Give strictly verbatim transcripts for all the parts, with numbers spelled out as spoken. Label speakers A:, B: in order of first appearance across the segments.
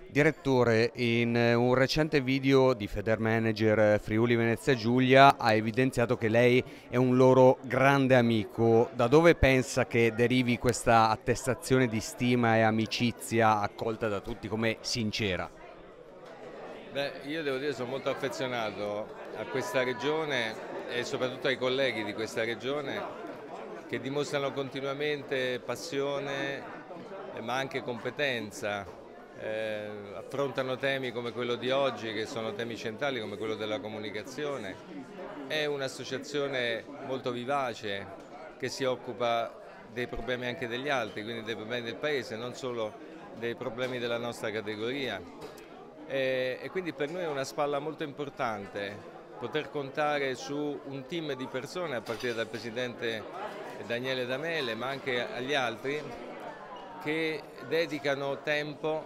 A: Direttore, in un recente video di Federmanager Friuli Venezia Giulia ha evidenziato che lei è un loro grande amico. Da dove pensa che derivi questa attestazione di stima e amicizia accolta da tutti come sincera?
B: Beh, io devo dire che sono molto affezionato a questa regione e soprattutto ai colleghi di questa regione che dimostrano continuamente passione eh, ma anche competenza, eh, affrontano temi come quello di oggi che sono temi centrali come quello della comunicazione. È un'associazione molto vivace che si occupa dei problemi anche degli altri, quindi dei problemi del Paese, non solo dei problemi della nostra categoria. E, e quindi per noi è una spalla molto importante poter contare su un team di persone a partire dal presidente Daniele Damele ma anche agli altri che dedicano tempo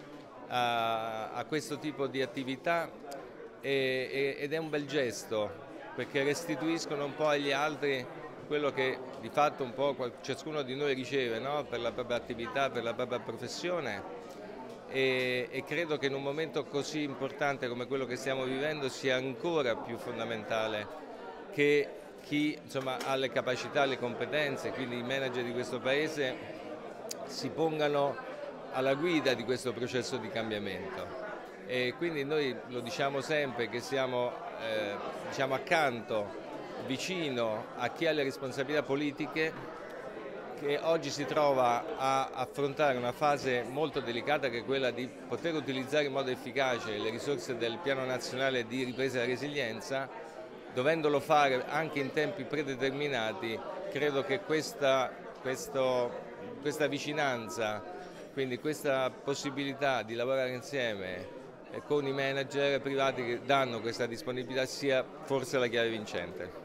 B: a, a questo tipo di attività e, e, ed è un bel gesto perché restituiscono un po' agli altri quello che di fatto un po' ciascuno di noi riceve, no? Per la propria attività, per la propria professione. E, e credo che in un momento così importante come quello che stiamo vivendo sia ancora più fondamentale che chi insomma, ha le capacità, le competenze, quindi i manager di questo Paese si pongano alla guida di questo processo di cambiamento. E quindi noi lo diciamo sempre che siamo eh, diciamo accanto, vicino a chi ha le responsabilità politiche che oggi si trova a affrontare una fase molto delicata che è quella di poter utilizzare in modo efficace le risorse del Piano Nazionale di Ripresa e Resilienza, dovendolo fare anche in tempi predeterminati. Credo che questa, questo, questa vicinanza, quindi questa possibilità di lavorare insieme con i manager privati che danno questa disponibilità sia forse la chiave vincente.